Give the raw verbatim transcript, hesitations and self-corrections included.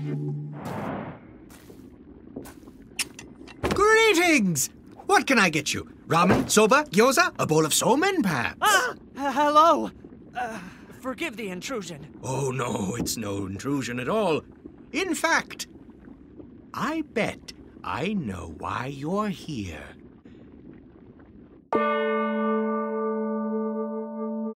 Greetings! What can I get you? Ramen, soba, gyoza, a bowl of somen, perhaps? Ah! Uh, hello! Uh, forgive the intrusion. Oh, no, it's no intrusion at all. In fact, I bet I know why you're here.